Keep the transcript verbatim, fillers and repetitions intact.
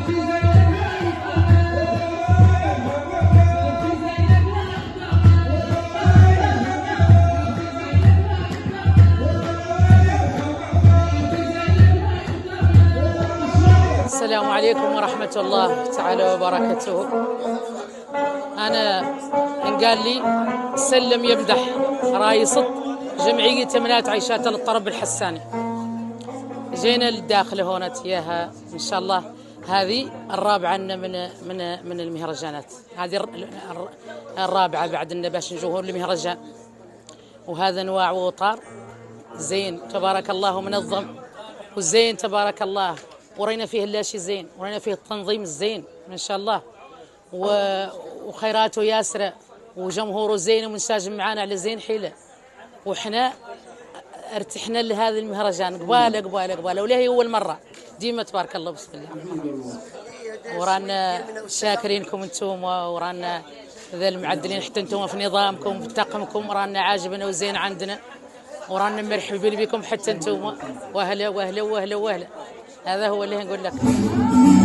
السلام عليكم ورحمة الله تعالى وبركاته. أنا إن قال لي سلم يمدح راي صد جمعية تمنات عيشات الطرب الحساني. جينا للداخل هنا تياها إن شاء الله. هذه الرابعة من من من المهرجانات، هذه الرابعة بعد باش نجوهر المهرجان، وهذا انواع وطار زين تبارك الله منظم وزين تبارك الله، ورينا فيه اللاشي زين، ورينا فيه التنظيم الزين ما شاء الله، وخيراته ياسره وجمهوره زين ومنسجم معانا على زين حيله، وحنا ارتحنا لهذا المهرجان قباله قباله قباله، ولا هي اول مره ديما تبارك الله بسم الله. ورانا شاكرينكم انتم، ورانا ذا المعدلين حتى انتم في نظامكم بطاقمكم، رانا عاجبنا وزين عندنا، ورانا مرحبين بكم حتى انتم، واهلا واهلا واهلا واهلا. هذا هو اللي نقول لك.